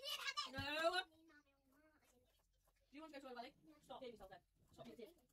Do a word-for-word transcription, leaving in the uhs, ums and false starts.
No. Do you want to go to a valley? Stop hitting yourself then. Stop hitting.